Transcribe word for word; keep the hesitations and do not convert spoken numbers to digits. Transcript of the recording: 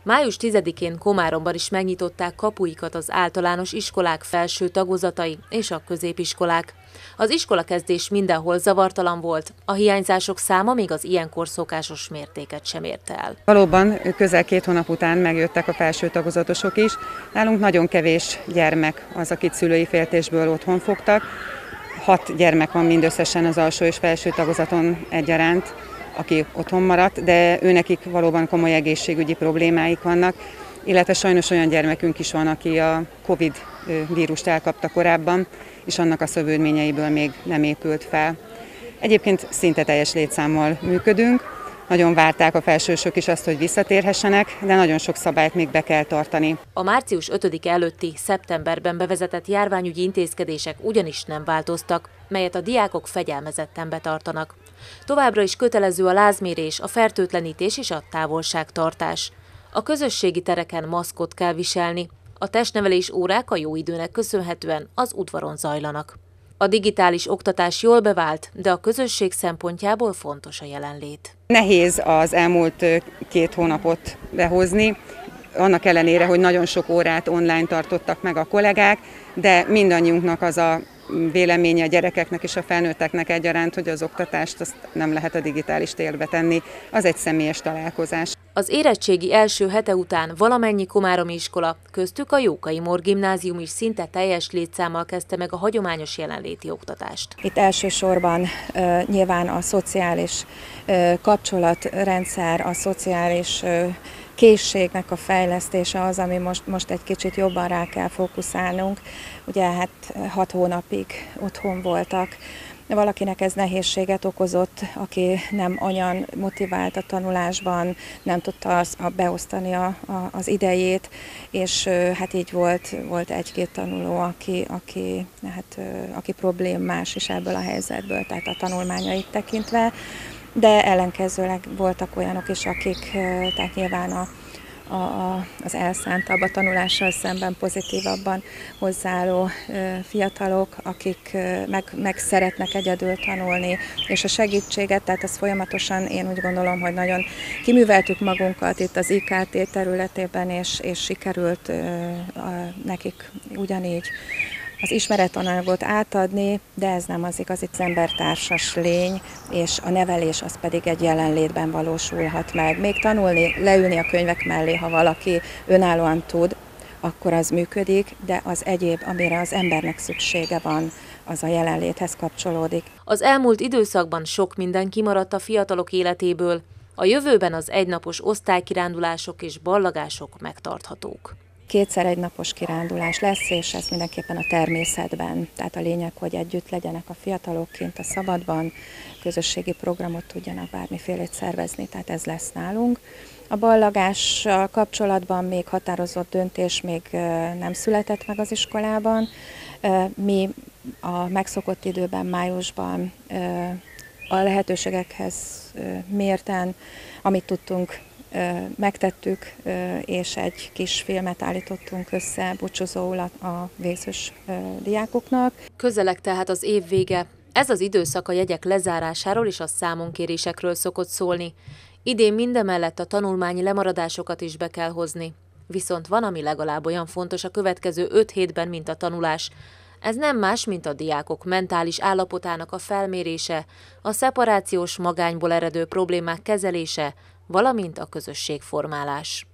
május tizedikén Komáromban is megnyitották kapuikat az általános iskolák felső tagozatai és a középiskolák. Az iskolakezdés mindenhol zavartalan volt, a hiányzások száma még az ilyenkor szokásos mértéket sem érte el. Valóban közel két hónap után megjöttek a felső tagozatosok is. Nálunk nagyon kevés gyermek az, akit szülői féltésből otthon fogtak. Hat gyermek van mindösszesen az alsó és felső tagozaton egyaránt, aki otthon maradt, de őnekik valóban komoly egészségügyi problémáik vannak, illetve sajnos olyan gyermekünk is van, aki a Covid vírust elkapta korábban, és annak a szövődményeiből még nem épült fel. Egyébként szinte teljes létszámmal működünk, nagyon várták a felsősök is azt, hogy visszatérhessenek, de nagyon sok szabályt még be kell tartani. A március ötödike előtti szeptemberben bevezetett járványügyi intézkedések ugyanis nem változtak, melyet a diákok fegyelmezetten betartanak. Továbbra is kötelező a lázmérés, a fertőtlenítés és a távolságtartás. A közösségi tereken maszkot kell viselni. A testnevelés órák a jó időnek köszönhetően az udvaron zajlanak. A digitális oktatás jól bevált, de a közösség szempontjából fontos a jelenlét. Nehéz az elmúlt két hónapot behozni, annak ellenére, hogy nagyon sok órát online tartottak meg a kollégák, de mindannyiunknak az a véleménye a gyerekeknek és a felnőtteknek egyaránt, hogy az oktatást azt nem lehet a digitális térbe tenni, az egy személyes találkozás. Az érettségi első hete után valamennyi komáromi iskola, köztük a Jókai Mór gimnázium is szinte teljes létszámmal kezdte meg a hagyományos jelenléti oktatást. Itt elsősorban uh, nyilván a szociális uh, kapcsolatrendszer, a szociális uh, készségnek a fejlesztése az, ami most, most egy kicsit jobban rá kell fókuszálnunk. Ugye hát hat hónapig otthon voltak. Valakinek ez nehézséget okozott, aki nem olyan motivált a tanulásban, nem tudta az, a, beosztani a, a, az idejét, és hát így volt, volt egy-két tanuló, aki, aki, hát, aki problémás is ebből a helyzetből, tehát a tanulmányait tekintve. De ellenkezőleg voltak olyanok is, akik tehát nyilván a, a, az elszántabb, a tanulással szemben pozitívabban hozzáálló fiatalok, akik meg, meg szeretnek egyedül tanulni, és a segítséget, tehát ez folyamatosan én úgy gondolom, hogy nagyon kiműveltük magunkat itt az I K T területében, és, és sikerült nekik ugyanígy az ismeretanyagot átadni, de ez nem az igazi embertársas lény, és a nevelés az pedig egy jelenlétben valósulhat meg. Még tanulni, leülni a könyvek mellé, ha valaki önállóan tud, akkor az működik, de az egyéb, amire az embernek szüksége van, az a jelenléthez kapcsolódik. Az elmúlt időszakban sok minden kimaradt a fiatalok életéből, a jövőben az egynapos osztálykirándulások és ballagások megtarthatók. Kétszer egy napos kirándulás lesz, és ez mindenképpen a természetben. Tehát a lényeg, hogy együtt legyenek a fiatalok kint a szabadban, közösségi programot tudjanak bármifélét szervezni, tehát ez lesz nálunk. A ballagással kapcsolatban még határozott döntés még nem született meg az iskolában. Mi a megszokott időben, májusban a lehetőségekhez mérten, amit tudtunk, megtettük, és egy kis filmet állítottunk össze búcsúzóul a végzős diákoknak. Közeleg tehát az év vége. Ez az időszak a jegyek lezárásáról és a számonkérésekről szokott szólni. Idén mindemellett a tanulmányi lemaradásokat is be kell hozni. Viszont van, ami legalább olyan fontos a következő öt hétben, mint a tanulás. Ez nem más, mint a diákok mentális állapotának a felmérése, a szeparációs magányból eredő problémák kezelése, valamint a közösségformálás.